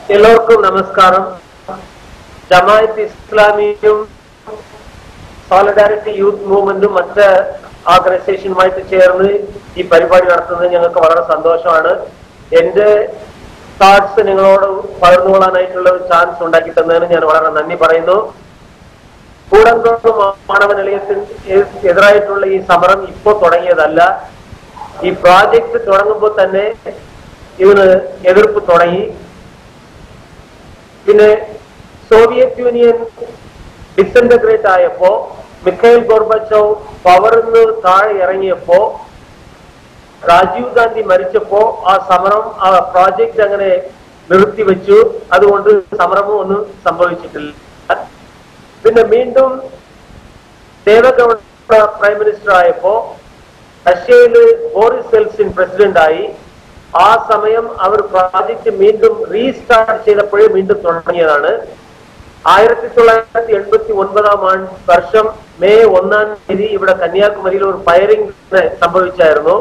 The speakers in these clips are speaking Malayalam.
എല്ലാവർക്കും നമസ്കാരം. ജമാഅത്ത് ഇസ്ലാമിയും സോളിഡാരിറ്റി യൂത്ത് മൂവ്മെന്റും മറ്റ് ഓർഗനൈസേഷനുമായിട്ട് ചേർന്ന് ഈ പരിപാടി നടത്തുന്നത് ഞങ്ങൾക്ക് വളരെ സന്തോഷമാണ്. എന്റെ തോട്ട്സ് നിങ്ങളോട് പകർന്നുകൊള്ളാനായിട്ടുള്ള ഒരു ചാൻസ് ഉണ്ടാക്കി തന്നതിന് ഞാൻ വളരെ നന്ദി പറയുന്നു. കൂടംകുളം മാണവ നിലയത്തിന് എതിരായിട്ടുള്ള ഈ സമരം ഇപ്പോൾ തുടങ്ങിയതല്ല. ഈ പ്രോജക്ട് തുടങ്ങുമ്പോൾ തന്നെ ഇതിന് എതിർപ്പ് തുടങ്ങി. പിന്നെ സോവിയറ്റ് യൂണിയൻ ഡിസിന്റഗ്രേറ്റ് ആയപ്പോ, മിഖൈൽ ഗോർബച്ചോവ് പവറിൽ നിന്ന് താഴെ ഇറങ്ങിയപ്പോ, രാജീവ് ഗാന്ധി മരിച്ചപ്പോ ആ സമരം, ആ പ്രോജക്റ്റ് അങ്ങനെ നിർത്തിവെച്ചു. അതുകൊണ്ട് സമരവും ഒന്നും സംഭവിച്ചിട്ടില്ല. പിന്നെ വീണ്ടും ദേവഗൌഡ പ്രൈം മിനിസ്റ്റർ ആയപ്പോ റഷ്യയില് ബോറിസ് എൽസിൻ പ്രസിഡന്റ് ആയി. ആ സമയം അവർ പ്രോജക്റ്റ് വീണ്ടും റീസ്റ്റാർട്ട് ചെയ്തപ്പോഴേ വീണ്ടും തുടങ്ങിയതാണ്. 1989 വർഷം മെയ് 1-ാം തീയതി ഇവിടെ കന്യാകുമാരിയിൽ ഒരു ഫയറിംഗ് സംഭവിച്ചായിരുന്നു.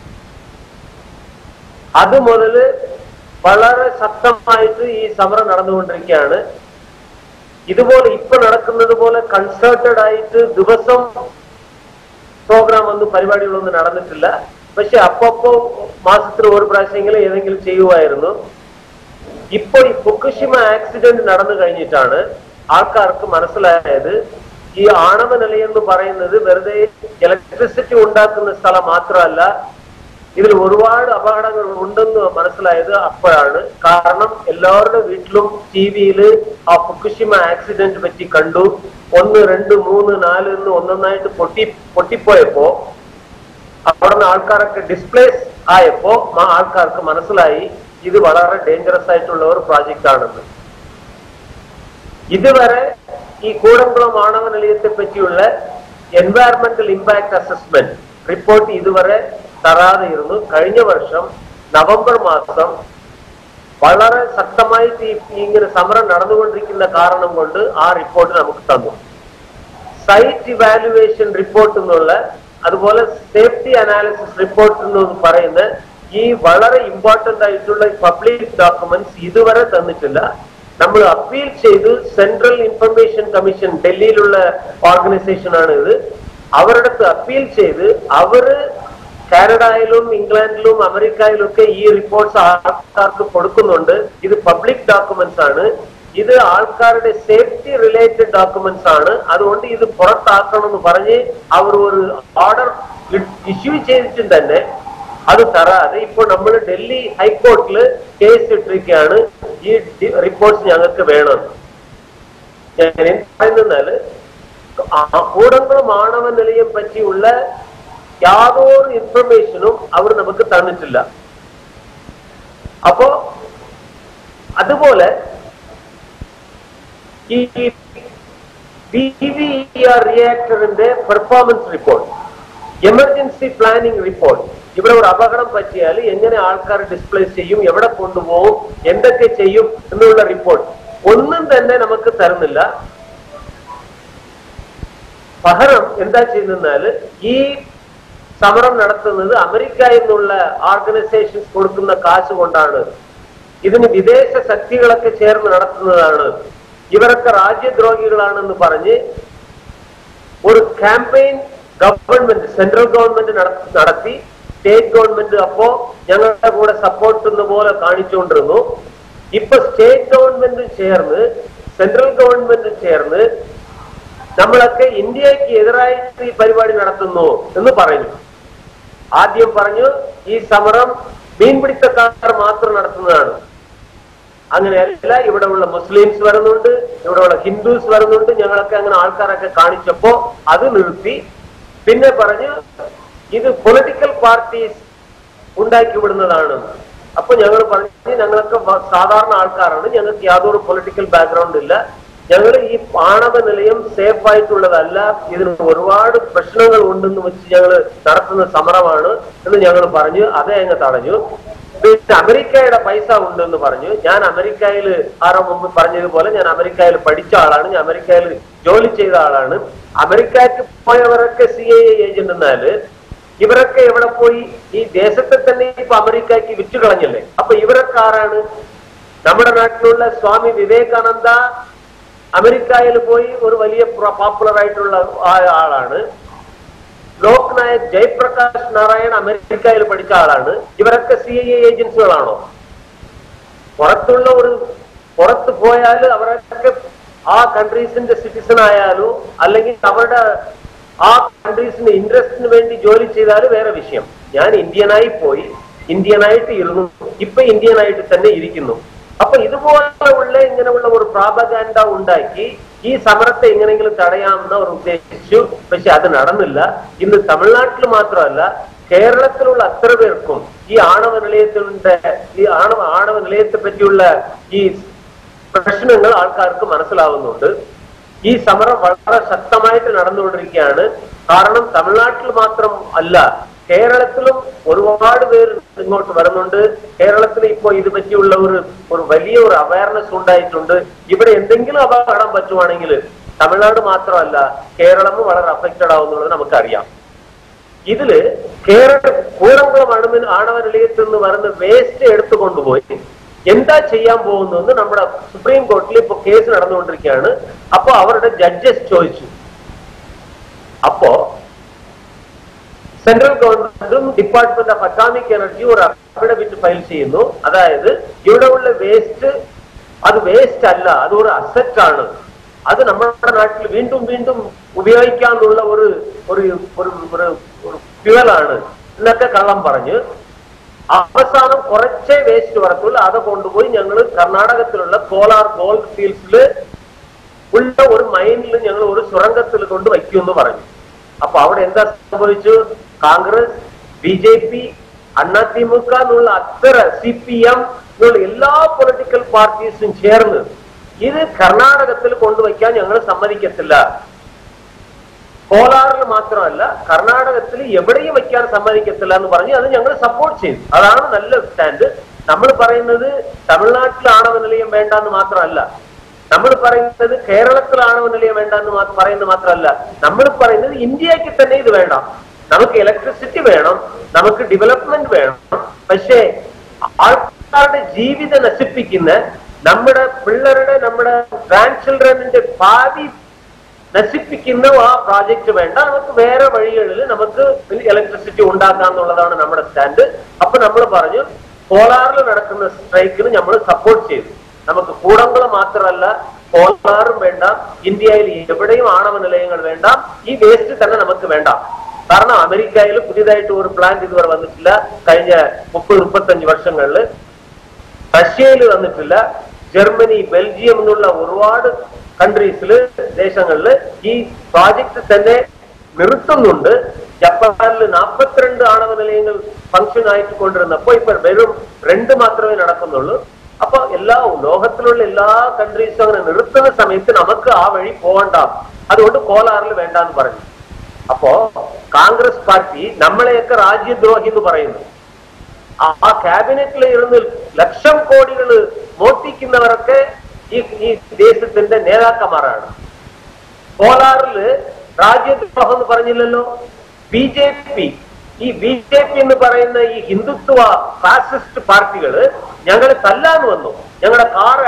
അത് മുതൽ വളരെ ശക്തമായിട്ട് ഈ സമരം നടന്നുകൊണ്ടിരിക്കുകയാണ്. ഇതുപോലെ ഇപ്പൊ നടക്കുന്നത് പോലെ കൺസേർട്ടഡ് ആയിട്ട് ദിവസം പ്രോഗ്രാം ഒന്നും പരിപാടികളൊന്നും നടന്നിട്ടില്ല. പക്ഷെ അപ്പപ്പോ മാസത്തിൽ ഒരു പ്രാവശ്യമെങ്കിലും ഏതെങ്കിലും ചെയ്യുമായിരുന്നു. ഇപ്പൊ ഈ ഫുക്കുഷിമ ആക്സിഡന്റ് നടന്നു കഴിഞ്ഞിട്ടാണ് ആൾക്കാർക്ക് മനസ്സിലായത് ഈ ആണവ നിലയം എന്ന് പറയുന്നത് വെറുതെ ഇലക്ട്രിസിറ്റി ഉണ്ടാക്കുന്ന സ്ഥലം മാത്രമല്ല, ഇതിൽ ഒരുപാട് അപകടങ്ങൾ ഉണ്ടെന്ന് മനസ്സിലായത് അപ്പോഴാണ്. കാരണം എല്ലാവരുടെ വീട്ടിലും ടിവിയില് ആ ഫുക്കുഷിമ ആക്സിഡന്റ് പറ്റി കണ്ടു. 1, 2, 3, 4 എന്ന് ഒന്നൊന്നായിട്ട് പൊട്ടിപ്പോയപ്പോ അവിടുന്ന് ആൾക്കാരൊക്കെ ഡിസ്പ്ലേസ് ആയപ്പോ ആൾക്കാർക്ക് മനസ്സിലായി ഇത് വളരെ ഡേഞ്ചറസ് ആയിട്ടുള്ള ഒരു പ്രോജക്റ്റ് ആണെന്ന്. ഇതുവരെ ഈ കൂടംകുളം ആണവ നിലയത്തെ പറ്റിയുള്ള എൻവയറമെന്റൽ ഇമ്പാക്ട് അസസ്മെന്റ് റിപ്പോർട്ട് ഇതുവരെ തരാതെ ഇരുന്നു. കഴിഞ്ഞ വർഷം നവംബർ മാസം വളരെ ശക്തമായിട്ട് ഇങ്ങനെ സമരം നടന്നുകൊണ്ടിരിക്കുന്ന കാരണം കൊണ്ട് ആ റിപ്പോർട്ട് നമുക്ക് തന്നു. സൈറ്റ് ഇവാലുവേഷൻ റിപ്പോർട്ട് എന്നുള്ള, അതുപോലെ സേഫ്റ്റി അനാലിസിസ് റിപ്പോർട്ട് എന്ന് പറയുന്ന ഈ വളരെ ഇമ്പോർട്ടന്റ് ആയിട്ടുള്ള പബ്ലിക് ഡോക്യുമെന്റ്സ് ഇതുവരെ തന്നിട്ടില്ല. നമ്മൾ അപ്പീൽ ചെയ്ത് സെൻട്രൽ ഇൻഫർമേഷൻ കമ്മീഷൻ, ഡൽഹിയിലുള്ള ഓർഗനൈസേഷൻ ആണ് ഇത്, അവരുടെ അടുത്ത് അപ്പീൽ ചെയ്ത് അവര് കാനഡയിലും ഇംഗ്ലണ്ടിലും അമേരിക്കയിലും ഒക്കെ ഈ റിപ്പോർട്ട്സ് ആൾക്കാർക്ക് കൊടുക്കുന്നുണ്ട്. ഇത് പബ്ലിക് ഡോക്യുമെന്റ്സ് ആണ്, ഇത് ആൾക്കാരുടെ സേഫ്റ്റി റിലേറ്റഡ് ഡോക്യുമെന്റ്സ് ആണ്. അതുകൊണ്ട് ഇത് പുറത്താക്കണം എന്ന് പറഞ്ഞ് അവർ ഒരു ഓർഡർ ഇഷ്യൂ ചെയ്തിട്ടും തന്നെ അത് തരാതെ ഇപ്പോൾ നമ്മൾ ഡൽഹി ഹൈക്കോർട്ടിൽ കേസ് ഇട്ടിരിക്കുകയാണ്. ഈ റിപ്പോർട്ട്സ് ഞങ്ങൾക്ക് വേണം. ഞാൻ പറയുന്നതിനാല് കൂടംകുളം ആണവ നിലയം പറ്റിയുള്ള യാതൊരു ഇൻഫർമേഷനും അവർ നമുക്ക് തന്നിട്ടില്ല. അപ്പോ അതുപോലെ ഈ BVER റിയാക്ടറിന്റെ performance report, emergency planning report, ഇവിടെ ഒരു അപകടം പറ്റിയാൽ എങ്ങനെ ആൾക്കാർ ഡിസ്പ്ലേസ് ചെയ്യും, എവിടെ കൊണ്ടുപോകും, എന്തൊക്കെ ചെയ്യും എന്നുള്ള റിപ്പോർട്ട് ഒന്നും തന്നെ നമുക്ക് തരുന്നില്ല. പകരം എന്താ ചെയ്യുന്നാല് ഈ സമരം നടത്തുന്നത് അമേരിക്കയിൽ നിന്നുള്ള ഓർഗനൈസേഷൻസ് കൊടുക്കുന്ന കാശ് കൊണ്ടാണ്. ഇതിന് വിദേശ ശക്തികളൊക്കെ ചേർന്ന് നടത്തുന്നതാണ്. ഇവരൊക്കെ രാജ്യദ്രോഹികളാണെന്ന് പറഞ്ഞ് ഒരു ക്യാമ്പയിൻ ഗവൺമെന്റ്, സെൻട്രൽ ഗവൺമെന്റ് നടത്തി. സ്റ്റേറ്റ് ഗവൺമെന്റ് അപ്പോ ഞങ്ങളുടെ കൂടെ സപ്പോർട്ട് പോലെ കാണിച്ചുകൊണ്ടിരുന്നു. ഇപ്പൊ സ്റ്റേറ്റ് ഗവൺമെന്റ് ചേർന്ന്, സെൻട്രൽ ഗവൺമെന്റ് ചേർന്ന് നമ്മളൊക്കെ ഇന്ത്യക്ക് എതിരായിട്ട് ഈ പരിപാടി നടത്തുന്നു എന്ന് പറഞ്ഞു. ആദ്യം പറഞ്ഞു ഈ സമരം മീൻപിടുത്തക്കാർ മാത്രം നടത്തുന്നതാണ്. അങ്ങനെയല്ല, ഇവിടെ ഉള്ള മുസ്ലിംസ് വരുന്നുണ്ട്, ഇവിടെ ഉള്ള ഹിന്ദുസ് വരുന്നുണ്ട്. ഞങ്ങളൊക്കെ അങ്ങനെ ആൾക്കാരൊക്കെ കാണിച്ചപ്പോ അത് നിർത്തി. പിന്നെ പറഞ്ഞു ഇത് പൊളിറ്റിക്കൽ പാർട്ടീസ് ഉണ്ടാക്കി വിടുന്നതാണ്. അപ്പൊ ഞങ്ങൾ പറഞ്ഞു ഞങ്ങളൊക്കെ സാധാരണ ആൾക്കാരാണ്, ഞങ്ങൾക്ക് യാതൊരു പൊളിറ്റിക്കൽ ബാക്ക്ഗ്രൗണ്ട് ഇല്ല, ഞങ്ങൾ ഈ ആണവ നിലയം സേഫ് ആയിട്ടുള്ളതല്ല, ഇതിന് ഒരുപാട് പ്രശ്നങ്ങൾ ഉണ്ടെന്ന് വെച്ച് ഞങ്ങൾ നടത്തുന്ന സമരമാണ് എന്ന് ഞങ്ങൾ പറഞ്ഞു. അതേ അങ്ങ് തടഞ്ഞു. പിന്നെ അമേരിക്കയുടെ പൈസ ഉണ്ടെന്ന് പറഞ്ഞു. ഞാൻ അമേരിക്കയിൽ ആരോ മുമ്പ് പറഞ്ഞതുപോലെ ഞാൻ അമേരിക്കയിൽ പഠിച്ച ആളാണ്, ഞാൻ അമേരിക്കയിൽ ജോലി ചെയ്ത ആളാണ്. അമേരിക്കക്ക് പോയവരൊക്കെ CIA ഏജന്റ് എന്നാല് ഇവരൊക്കെ എവിടെ പോയി? ഈ ദേശത്തെ തന്നെ ഇപ്പൊ അമേരിക്കക്ക് വിറ്റുകളഞ്ഞല്ലേ. അപ്പൊ ഇവരൊക്കെ ആരാണ്? നമ്മുടെ നാട്ടിലുള്ള സ്വാമി വിവേകാനന്ദ അമേരിക്കയിൽ പോയി ഒരു വലിയ പോപ്പുലർ ആയിട്ടുള്ള ആളാണ്. ലോക് നായക് ജയപ്രകാശ് നാരായൺ അമേരിക്കയിൽ പഠിച്ച ആളാണ്. ഇവരൊക്കെ CIA ഏജൻസികളാണോ? പുറത്ത് പോയാൽ അവരൊക്കെ ആ കൺട്രീസിന്റെ സിറ്റിസൺ ആയാലും അല്ലെങ്കിൽ അവരുടെ ആ കൺട്രീസിന്റെ ഇൻട്രസ്റ്റിന് വേണ്ടി ജോലി ചെയ്താലും വേറെ വിഷയം. ഞാൻ ഇന്ത്യനായി പോയി, ഇന്ത്യനായിട്ട് ഇരുന്നു, ഇപ്പൊ ഇന്ത്യനായിട്ട് തന്നെ ഇരിക്കുന്നു. അപ്പൊ ഇതുപോലുള്ള ഇങ്ങനെയുള്ള ഒരു പ്രാപഗാൻഡ ഉണ്ടാക്കി ഈ സമരത്തെ എങ്ങനെയെങ്കിലും തടയാമെന്ന് അവർ ഉദ്ദേശിച്ചു. പക്ഷെ അത് നടന്നില്ല. ഇന്ന് തമിഴ്നാട്ടിൽ മാത്രമല്ല കേരളത്തിലുള്ള അത്ര പേർക്കും ഈ ആണവ നിലയത്തെ പറ്റിയുള്ള ഈ പ്രശ്നങ്ങൾ ആൾക്കാർക്ക് മനസ്സിലാവുന്നുണ്ട്. ഈ സമരം വളരെ ശക്തമായിട്ട് നടന്നുകൊണ്ടിരിക്കുകയാണ്. കാരണം തമിഴ്നാട്ടിൽ മാത്രം അല്ല, കേരളത്തിലും ഒരുപാട് പേര് ഇങ്ങോട്ട് വരുന്നുണ്ട്. കേരളത്തിൽ ഇപ്പോൾ ഇത് പറ്റിയുള്ള ഒരു വലിയ ഒരു അവയർനെസ് ഉണ്ടായിട്ടുണ്ട്. ഇവിടെ എന്തെങ്കിലും അപകടം പറ്റുവാണെങ്കിൽ തമിഴ്നാട് മാത്രമല്ല കേരളവും വളരെ അഫക്റ്റഡ് ആവുന്നുള്ളത് നമുക്കറിയാം. ഇതില് കൂടംകുളം ആണവ നിലയത്തിൽ നിന്ന് വരുന്ന വേസ്റ്റ് എടുത്തുകൊണ്ടുപോയി എന്താ ചെയ്യാൻ പോകുന്നു നമ്മുടെ സുപ്രീം കോടതിയിൽ ഇപ്പൊ കേസ് നടന്നുകൊണ്ടിരിക്കുകയാണ്. അപ്പൊ അവരുടെ ജഡ്ജസ് ചോദിച്ചു. അപ്പോ സെൻട്രൽ ഗവൺമെന്റും ഡിപ്പാർട്ട്മെന്റ് ഓഫ് അറ്റോമിക് എനർജി ഒരു അഫിഡവിറ്റ് ഫയൽ ചെയ്യുന്നു. അതായത് ഇവിടെ ഉള്ള വേസ്റ്റ് അത് വേസ്റ്റ് അല്ല, അത് ഒരു അസറ്റ് ആണ്, അത് നമ്മുടെ നാട്ടിൽ വീണ്ടും വീണ്ടും ഉപയോഗിക്കാനുള്ള ഒരു ഫ്യുവലാണ് എന്നൊക്കെ കള്ളം പറഞ്ഞ് അവസാനം കുറച്ചേ വേസ്റ്റ് വരത്തുള്ളൂ. അത് കൊണ്ടുപോയി ഞങ്ങൾ കർണാടകത്തിലുള്ള കോലാർ ഗോൾഡ് ഫീൽഡ്സിൽ ഉള്ള ഒരു മൈനിൽ ഞങ്ങൾ ഒരു സുരംഗത്തിൽ കൊണ്ട് വയ്ക്കുമെന്ന് പറഞ്ഞു. അപ്പൊ അവിടെ എന്താ സംഭവിച്ചു? കോൺഗ്രസ്, BJP, അതിമുക എന്നുള്ള അത്ര CPM എന്നുള്ള എല്ലാ പൊളിറ്റിക്കൽ പാർട്ടീസും ചേർന്ന് ഇത് കർണാടകത്തിൽ കൊണ്ടുവയ്ക്കാൻ ഞങ്ങൾ സമ്മതിക്കത്തില്ല. കോലാറിൽ മാത്രമല്ല കർണാടകത്തിൽ എവിടെയും വയ്ക്കാൻ സമ്മതിക്കത്തില്ല എന്ന് പറഞ്ഞ് അത് ഞങ്ങൾ സപ്പോർട്ട് ചെയ്തു. അതാണ് നല്ല സ്റ്റാൻഡ്. നമ്മൾ പറയുന്നത് തമിഴ്നാട്ടിൽ ആണവ നിലയം വേണ്ടെന്ന് മാത്രമല്ല, നമ്മൾ പറയുന്നത് കേരളത്തിൽ ആണവ നിലയം വേണ്ടെന്ന് പറയുന്നത് മാത്രമല്ല, നമ്മൾ പറയുന്നത് ഇന്ത്യക്ക് തന്നെ ഇത് വേണ്ട. നമുക്ക് ഇലക്ട്രിസിറ്റി വേണം, നമുക്ക് ഡെവലപ്മെന്റ് വേണം. പക്ഷേ ആൾക്കാരുടെ ജീവിതം നശിപ്പിക്കുന്ന നമ്മുടെ പിള്ളേരുടെ നമ്മുടെ ഗ്രാൻഡ് ചിൽഡ്രനിന്റെ ഭാവി നശിപ്പിക്കുന്ന ആ പ്രോജക്റ്റ് വേണ്ട. നമുക്ക് വേറെ വഴികളിൽ നമുക്ക് ഇലക്ട്രിസിറ്റി ഉണ്ടാക്കാന്നുള്ളതാണ് നമ്മുടെ സ്റ്റാൻഡ്. അപ്പൊ നമ്മൾ പറഞ്ഞു കോലാറിൽ നടക്കുന്ന സ്ട്രൈക്കിന് നമ്മൾ സപ്പോർട്ട് ചെയ്തു. നമുക്ക് കൂടംകുളം മാത്രമല്ല കോലാറും വേണ്ട, ഇന്ത്യയിൽ എവിടെയും ആണവ നിലയങ്ങൾ വേണ്ട, ഈ വേസ്റ്റ് തന്നെ നമുക്ക് വേണ്ട. കാരണം അമേരിക്കയിൽ പുതിയതായിട്ട് ഒരു പ്ലാന്റ് ഇതുവരെ വന്നിട്ടില്ല കഴിഞ്ഞ 30-35 വർഷങ്ങളിൽ. റഷ്യയിൽ വന്നിട്ടില്ല. ജർമ്മനി, ബെൽജിയം എന്നുള്ള ഒരുപാട് കൺട്രീസില് ദേശങ്ങളില് ഈ പ്രോജക്ട് തന്നെ നിർത്തുന്നുണ്ട്. ജപ്പാനിൽ 42 ആണവ നിലയങ്ങൾ ഫംഗ്ഷൻ ആയിട്ട് കൊണ്ടിരുന്നപ്പോ ഇപ്പൊ വെറും 2 മാത്രമേ നടക്കുന്നുള്ളൂ. അപ്പൊ ലോകത്തിലുള്ള എല്ലാ കൺട്രീസും അങ്ങനെ നിർത്തുന്ന സമയത്ത് നമുക്ക് ആ വഴി പോകണ്ട, അതുകൊണ്ട് കോലാറിൽ വേണ്ടെന്ന് പറഞ്ഞു. അപ്പോ കോൺഗ്രസ് പാർട്ടി നമ്മളെയൊക്കെ രാജ്യദ്രോഹി എന്ന് പറയുന്നു. ആ ക്യാബിനറ്റിൽ ഇരുന്ന് ലക്ഷം കോടികൾ മോഷ്ടിക്കുന്നവരൊക്കെ ഈ ദേശത്തിന്റെ നേതാക്കന്മാരാണ്. കോലാറില് രാജ്യദ്രോഹം എന്ന് പറഞ്ഞില്ലല്ലോ. BJP എന്ന് പറയുന്ന ഈ ഹിന്ദുത്വ ഫാസിസ്റ്റ് പാർട്ടികള് ഞങ്ങളെ തല്ലാന്ന് വന്നു. ഞങ്ങളുടെ കാറ്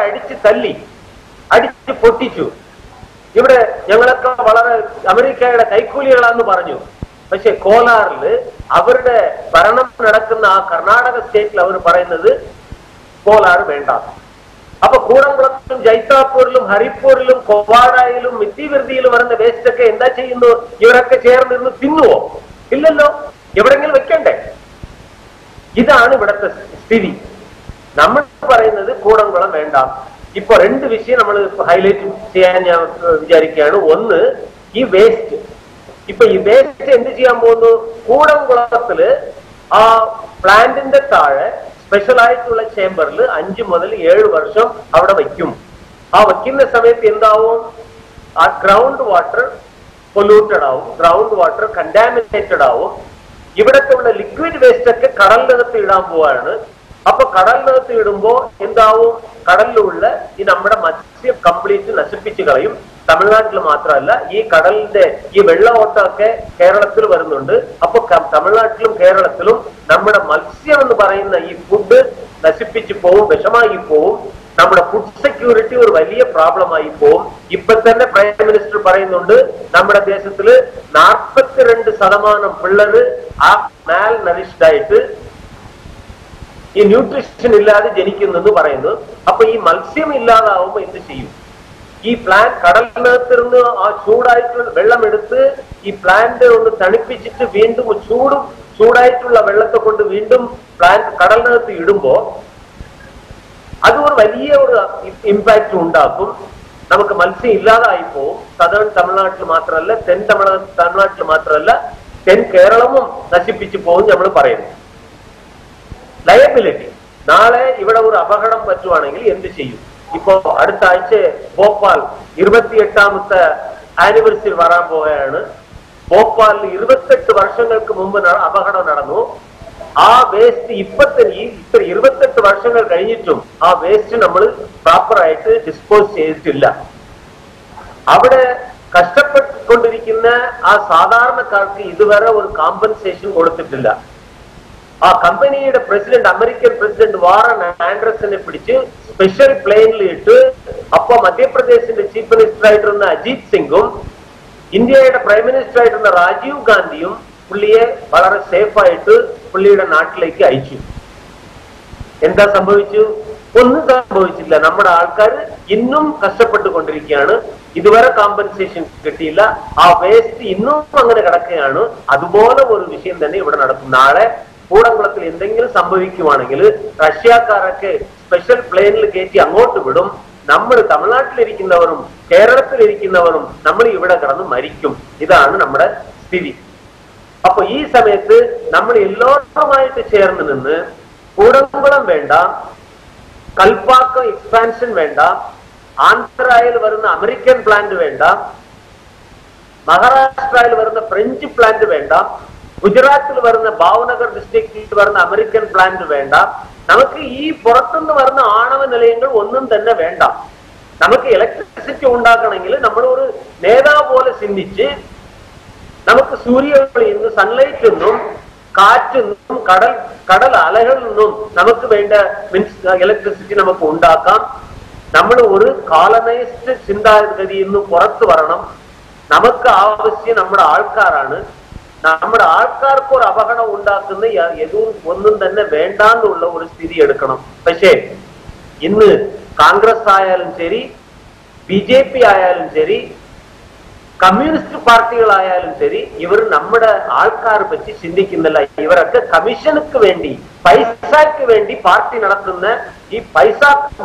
അടിച്ച് പൊട്ടിച്ചു. ഇവിടെ ഞങ്ങളൊക്കെ വളരെ അമേരിക്കയുടെ കൈക്കൂലികളാന്ന് പറഞ്ഞു. പക്ഷെ കോലാറില് അവരുടെ ഭരണം നടക്കുന്ന ആ കർണാടക സ്റ്റേറ്റിൽ അവർ പറയുന്നത് കോലാർ വേണ്ട. അപ്പൊ കൂടംകുളത്തിലും ജൈത്താപ്പൂരിലും ഹരിപ്പൂരിലും കൊവാടായിലും മിത്തിവിരുതിയിലും വരുന്ന വേസ്റ്റ് ഒക്കെ എന്താ ചെയ്യുന്നു? ഇവരൊക്കെ ചേർന്നിരുന്ന് തിന്നുവോ? ഇല്ലല്ലോ, എവിടെങ്കിലും വെക്കണ്ടേ? ഇതാണ് ഇവിടുത്തെ സ്ഥിതി. നമ്മൾ പറയുന്നത് കൂടംകുളം വേണ്ട. ഇപ്പൊ 2 വിഷയം നമ്മൾ ഹൈലൈറ്റ് ചെയ്യാൻ ഞാൻ വിചാരിക്കുകയാണ്. ഒന്ന്, ഈ വേസ്റ്റ്. ഇപ്പൊ ഈ വേസ്റ്റ് എന്ത് ചെയ്യാൻ പോകുന്നു? കൂടംകുളത്തില് ആ പ്ലാന്റിന്റെ താഴെ സ്പെഷ്യൽ ആയിട്ടുള്ള ചേംബറിൽ 5 മുതൽ 7 വർഷം അവിടെ വയ്ക്കും. ആ വയ്ക്കുന്ന സമയത്ത് എന്താവും? ആ ഗ്രൗണ്ട് വാട്ടർ പൊല്യൂട്ടഡ് ആവും, ഗ്രൗണ്ട് വാട്ടർ കണ്ടാമിനേറ്റഡ് ആവും. ഇവിടത്തെ ഉള്ള ലിക്വിഡ് വേസ്റ്റ് ഒക്കെ കടലിനകത്ത് ഇടാൻ പോവാണ്. അപ്പൊ കടലിനകത്ത് ഇടുമ്പോ എന്താവും? കടലിലുള്ള ഈ നമ്മുടെ മത്സ്യം കംപ്ലീറ്റ് നശിപ്പിച്ചു കളയും. തമിഴ്നാട്ടിൽ മാത്രമല്ല, ഈ കടലിന്റെ ഈ വെള്ളമൊട്ടൊക്കെ കേരളത്തിൽ വരുന്നുണ്ട്. അപ്പൊ തമിഴ്നാട്ടിലും കേരളത്തിലും നമ്മുടെ മത്സ്യം എന്ന് പറയുന്ന ഈ ഫുഡ് നശിപ്പിച്ചു പോവും, വിഷമായി പോവും. നമ്മുടെ ഫുഡ് സെക്യൂരിറ്റി ഒരു വലിയ പ്രോബ്ലമായി പോകും. ഇപ്പൊ തന്നെ പ്രൈം മിനിസ്റ്റർ പറയുന്നുണ്ട് നമ്മുടെ ദേശത്തില് 42% പിള്ളേര് ആ മാൽ നറിഷ്ഡ് ആയിട്ട് ഈ ന്യൂട്രീഷൻ ഇല്ലാതെ ജനിക്കുന്നെന്ന് പറയുന്നു. അപ്പൊ ഈ മത്സ്യം ഇല്ലാതാവുമ്പോ എന്ത് ചെയ്യും? ഈ പ്ലാന്റ് കടലിനകത്തിരുന്ന് ആ ചൂടായിട്ടുള്ള വെള്ളം എടുത്ത് ഈ പ്ലാന്റ് ഒന്ന് തണുപ്പിച്ചിട്ട് വീണ്ടും ചൂടായിട്ടുള്ള വെള്ളത്തെ കൊണ്ട് വീണ്ടും പ്ലാന്റ് കടലിനകത്ത് ഇടുമ്പോ അത് ഒരു വലിയ ഒരു ഇമ്പാക്ട് ഉണ്ടാക്കും. നമുക്ക് മത്സ്യം ഇല്ലാതായി പോവും. സദേൺ തമിഴ്നാട്ടിൽ മാത്രമല്ല, തെൻ തമിഴ്നാട്ടിൽ മാത്രമല്ല, തെൻ കേരളവും നശിപ്പിച്ചു പോകും നമ്മൾ പറയുന്നു. ലയബിലിറ്റി, നാളെ ഇവിടെ ഒരു അപകടം പറ്റുവാണെങ്കിൽ എന്ത് ചെയ്യും? ഇപ്പോ അടുത്ത ആഴ്ച ഭോപ്പാൽ 28ാമത്തെ ആനിവേഴ്സറി വരാൻ പോവുകയാണ്. ഭോപ്പാലിൽ 28 വർഷങ്ങൾക്ക് മുമ്പ് അപകടം നടന്നു. ആ വേസ്റ്റ് ഇപ്പൊ 28 വർഷങ്ങൾ കഴിഞ്ഞിട്ടും ആ വേസ്റ്റ് നമ്മൾ പ്രോപ്പറായിട്ട് ഡിസ്പോസ് ചെയ്തിട്ടില്ല. അവിടെ കഷ്ടപ്പെട്ടുകൊണ്ടിരിക്കുന്ന ആ സാധാരണക്കാർക്ക് ഇതുവരെ ഒരു കോമ്പൻസേഷൻ കൊടുത്തിട്ടില്ല. ആ കമ്പനിയുടെ പ്രസിഡന്റ്, അമേരിക്കൻ പ്രസിഡന്റ് വാറൻ ആൻഡർസനെ പിടിച്ച് സ്പെഷ്യൽ പ്ലെയിനിൽ ഇട്ട് അപ്പൊ മധ്യപ്രദേശിന്റെ ചീഫ് മിനിസ്റ്റർ ആയിട്ടിരുന്ന അജിത് സിംഗും ഇന്ത്യയുടെ പ്രൈം മിനിസ്റ്റർ ആയിട്ടിരുന്ന രാജീവ് ഗാന്ധിയും പുള്ളിയെ വളരെ സേഫായിട്ട് പുള്ളിയുടെ നാട്ടിലേക്ക് അയച്ചു. എന്താ സംഭവിച്ചു? ഒന്നും സംഭവിച്ചില്ല. നമ്മുടെ ആൾക്കാർ ഇന്നും കഷ്ടപ്പെട്ടുകൊണ്ടിരിക്കുകയാണ്. ഇതുവരെ കോമ്പൻസേഷൻ കിട്ടിയില്ല. ആ വേസ്റ്റ് ഇന്നും അങ്ങനെ കിടക്കുകയാണ്. അതുപോലെ ഒരു വിഷയം തന്നെ ഇവിടെ നടക്കും. നാളെ കൂടംകുളത്തിൽ എന്തെങ്കിലും സംഭവിക്കുവാണെങ്കിൽ റഷ്യക്കാരൊക്കെ സ്പെഷ്യൽ പ്ലെയിനിൽ കയറ്റി അങ്ങോട്ട് വിടും. നമ്മൾ തമിഴ്നാട്ടിലിരിക്കുന്നവരും കേരളത്തിലിരിക്കുന്നവരും നമ്മൾ ഇവിടെ കിടന്ന് മരിക്കും. ഇതാണ് നമ്മുടെ സ്ഥിതി. അപ്പൊ ഈ സമയത്ത് നമ്മൾ എല്ലാവരുമായിട്ട് ചേർന്ന് നിന്ന് കൂടംകുളം വേണ്ട, കൽപ്പാക്കം എക്സ്പാൻഷൻ വേണ്ട, ആന്ധ്രയിൽ വരുന്ന അമേരിക്കൻ പ്ലാന്റ് വേണ്ട, മഹാരാഷ്ട്രയിൽ വരുന്ന ഫ്രഞ്ച് പ്ലാന്റ് വേണ്ട, ഗുജറാത്തിൽ വരുന്ന ഭാവ്നഗർ ഡിസ്ട്രിക്റ്റിൽ വരുന്ന അമേരിക്കൻ പ്ലാന്റ് വേണ്ട, നമുക്ക് ഈ പുറത്തുനിന്ന് വരുന്ന ആണവ നിലയങ്ങൾ ഒന്നും തന്നെ വേണ്ട. നമുക്ക് ഇലക്ട്രിസിറ്റി ഉണ്ടാക്കണമെങ്കിൽ നമ്മൾ ഒരു നേതാവ് പോലെ ചിന്തിച്ച് നമുക്ക് സൂര്യനിൽ നിന്ന് സൺലൈറ്റ് നിന്നും കാറ്റിൽ നിന്നും കടൽ അലകളിൽ നിന്നും നമുക്ക് വേണ്ട ഇലക്ട്രിസിറ്റി നമുക്ക് ഉണ്ടാക്കാം. നമ്മൾ ഒരു കോളനൈസ്ഡ് ചിന്താഗതിയിൽ നിന്ന് പുറത്തു വരണം. നമുക്ക് ആവശ്യം നമ്മുടെ ആൾക്കാരാണ്. നമ്മുടെ ആൾക്കാർക്ക് ഒരു അപകടം ഉണ്ടാക്കുന്ന ഒന്നും തന്നെ വേണ്ടാന്നുള്ള ഒരു സ്ഥിതി എടുക്കണം. പക്ഷേ ഇന്ന് കോൺഗ്രസ് ആയാലും ശരി, BJP ആയാലും ശരി, കമ്മ്യൂണിസ്റ്റ് പാർട്ടികളായാലും ശരി, ഇവർ നമ്മുടെ ആൾക്കാരെ പറ്റി ചിന്തിക്കുന്നില്ല. ഇവരൊക്കെ കമ്മീഷനുക്ക് വേണ്ടി, പൈസക്ക് വേണ്ടി പാർട്ടി നടത്തുന്ന ഈ പൈസ,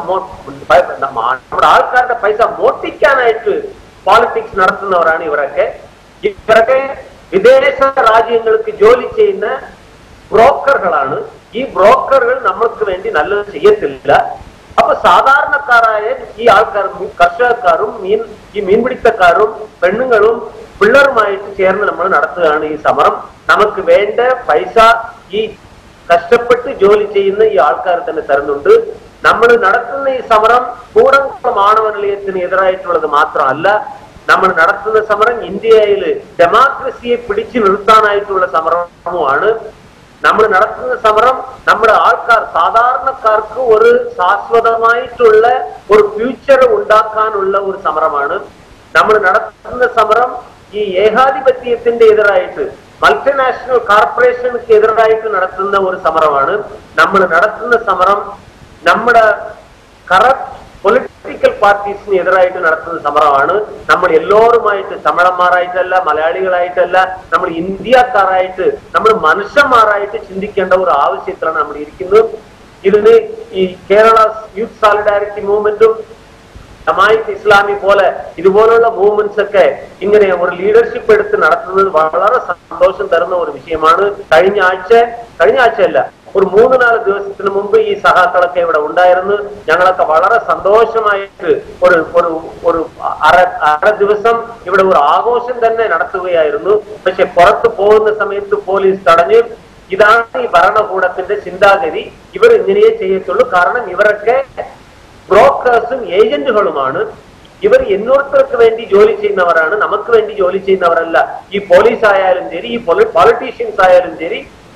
നമ്മുടെ ആൾക്കാരുടെ പൈസ മോട്ടിക്കാനായിട്ട് പോളിറ്റിക്സ് നടത്തുന്നവരാണ് ഇവരൊക്കെ. ഇവരൊക്കെ വിദേശ രാജ്യങ്ങൾക്ക് ജോലി ചെയ്യുന്ന ബ്രോക്കറുകളാണ്. ഈ ബ്രോക്കറുകൾ നമ്മൾക്ക് വേണ്ടി നല്ലത് ചെയ്യത്തില്ല. അപ്പൊ സാധാരണക്കാരായ ഈ ആൾക്കാരും, കർഷകക്കാരും, ഈ മീൻപിടുത്തക്കാരും, പെണ്ണുങ്ങളും പിള്ളേരുമായിട്ട് ചേർന്ന് നമ്മൾ നടത്തുകയാണ് ഈ സമരം. നമുക്ക് വേണ്ട പൈസ ഈ കഷ്ടപ്പെട്ട് ജോലി ചെയ്യുന്ന ഈ ആൾക്കാർ തന്നെ തരുന്നുണ്ട്. നമ്മൾ നടത്തുന്ന ഈ സമരം കൂടംകുളം ആണവ നിലയത്തിന് എതിരായിട്ടുള്ളത് മാത്രമല്ല, നമ്മൾ നടത്തുന്ന സമരം ഇന്ത്യയിൽ ഡെമോക്രസിയെ പിടിച്ചു നിർത്താനായിട്ടുള്ള സമരവുമാണ്. നമ്മൾ നടത്തുന്ന സമരം നമ്മുടെ ആൾക്കാർ, സാധാരണക്കാർക്ക് ഒരു ശാശ്വതമായിട്ടുള്ള ഒരു ഫ്യൂച്ചർ ഉണ്ടാക്കാനുള്ള ഒരു സമരമാണ്. നമ്മൾ നടത്തുന്ന സമരം ഈ ഏകാധിപത്യത്തിന്റെ എതിരായിട്ട്, മൾട്ടിനാഷണൽ കോർപ്പറേഷനുക്ക് എതിരായിട്ട് നടത്തുന്ന ഒരു സമരമാണ്. നമ്മൾ നടത്തുന്ന സമരം നമ്മുടെ കറപ്റ്റ് പൊളിറ്റിക്കൽ പാർട്ടീസിന് എതിരായിട്ട് നടത്തുന്ന സമരമാണ്. നമ്മൾ എല്ലാവരുമായിട്ട്, തമിഴന്മാരായിട്ടല്ല, മലയാളികളായിട്ടല്ല, നമ്മൾ ഇന്ത്യക്കാരായിട്ട്, നമ്മൾ മനുഷ്യന്മാരായിട്ട് ചിന്തിക്കേണ്ട ഒരു ആവശ്യത്തിലാണ് നമ്മൾ ഇരിക്കുന്നത്. ഇതിന് ഈ കേരള യൂത്ത് സോളിഡാരിറ്റി മൂവ്മെന്റും ജമാഅത്ത് ഇസ്ലാമി പോലെ ഇതുപോലുള്ള മൂവ്മെന്റ്സ് ഒക്കെ ഇങ്ങനെ ഒരു ലീഡർഷിപ്പ് എടുത്ത് നടത്തുന്നത് വളരെ സന്തോഷം തരുന്ന ഒരു വിഷയമാണ്. കഴിഞ്ഞ ആഴ്ചയല്ല, ഒരു 3-4 ദിവസത്തിന് മുമ്പ് ഈ സഹാക്കളൊക്കെ ഇവിടെ ഉണ്ടായിരുന്നു. ഞങ്ങളൊക്കെ വളരെ സന്തോഷമായിട്ട് ഒരു അര ദിവസം ഇവിടെ ഒരു ആഘോഷം തന്നെ നടത്തുകയായിരുന്നു. പക്ഷെ പുറത്തു പോകുന്ന സമയത്ത് പോലീസ് തടഞ്ഞു. ഇതാണ് ഈ ഭരണകൂടത്തിന്റെ ചിന്താഗതി. ഇവർ ഇങ്ങനെയേ ചെയ്യത്തുള്ളൂ. കാരണം ഇവരൊക്കെ ബ്രോക്കേഴ്സും ഏജന്റുകളുമാണ്. ഇവർ എന്നോർത്തർക്ക് വേണ്ടി ജോലി ചെയ്യുന്നവരാണ്, നമുക്ക് വേണ്ടി ജോലി ചെയ്യുന്നവരല്ല. ഈ പോലീസ് ആയാലും ശരി, ഈ പൊളിറ്റീഷ്യൻസ് ആയാലും ശരി,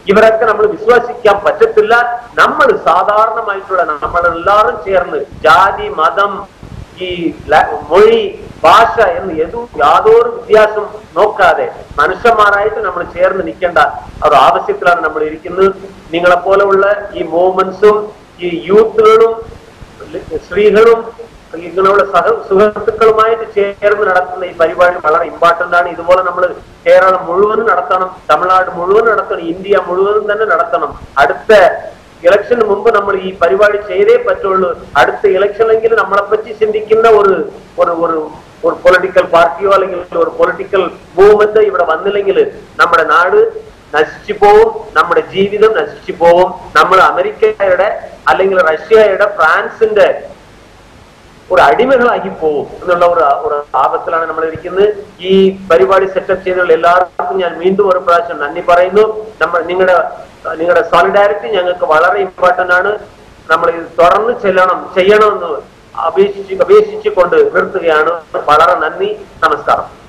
ഇവരൊക്കെ നമ്മൾ വിശ്വസിക്കാൻ പറ്റത്തില്ല. നമ്മൾ സാധാരണമായിട്ടുള്ള നമ്മളെല്ലാവരും ചേർന്ന് ജാതി, മതം, ഈ മൊഴി, ഭാഷ എന്ന് യാതൊരു വ്യത്യാസം നോക്കാതെ മനുഷ്യന്മാരായിട്ട് നമ്മൾ ചേർന്ന് നിൽക്കേണ്ട ഒരു ആവശ്യത്തിലാണ് നമ്മൾ ഇരിക്കുന്നത്. നിങ്ങളെപ്പോലെയുള്ള ഈ മൂവ്മെന്റ്സും ഈ യൂത്തുകളും സ്ത്രീകളും നിങ്ങളുടെ സുഹൃത്തുക്കളുമായിട്ട് ചേർന്ന് നടത്തുന്ന ഈ പരിപാടി വളരെ ഇമ്പോർട്ടന്റ് ആണ്. ഇതുപോലെ നമ്മൾ കേരളം മുഴുവനും നടത്തണം, തമിഴ്നാട് മുഴുവൻ നടത്തണം, ഇന്ത്യ മുഴുവനും തന്നെ നടത്തണം. അടുത്ത ഇലക്ഷന് മുമ്പ് നമ്മൾ ഈ പരിപാടി ചെയ്തേ പറ്റുള്ളൂ. അടുത്ത ഇലക്ഷനെങ്കിലും നമ്മളെ പറ്റി ചിന്തിക്കുന്ന ഒരു പൊളിറ്റിക്കൽ പാർട്ടിയോ അല്ലെങ്കിൽ ഒരു പൊളിറ്റിക്കൽ മൂവ്മെന്റ് ഇവിടെ വന്നില്ലെങ്കിൽ നമ്മുടെ നാട് നശിച്ചു പോവും, നമ്മുടെ ജീവിതം നശിച്ചു പോവും. നമ്മൾ അമേരിക്കയുടെ അല്ലെങ്കിൽ റഷ്യയുടെ, ഫ്രാൻസിന്റെ ഒരു അടിമകളാക്കി പോവും എന്നുള്ള ഒരു ആപത്തിലാണ് നമ്മൾ ഇരിക്കുന്നത്. ഈ പരിപാടി സെറ്റപ്പ് ചെയ്തുള്ള എല്ലാവർക്കും ഞാൻ വീണ്ടും ഒരു പ്രാവശ്യം നന്ദി പറയുന്നു. നിങ്ങളുടെ സോളിഡാരിറ്റി ഞങ്ങൾക്ക് വളരെ ഇമ്പോർട്ടന്റ് ആണ്. നമ്മൾ ഇത് തുടർന്ന് ചെയ്യണമെന്ന് അപേക്ഷിച്ചുകൊണ്ട് നിർത്തുകയാണ്. വളരെ നന്ദി, നമസ്കാരം.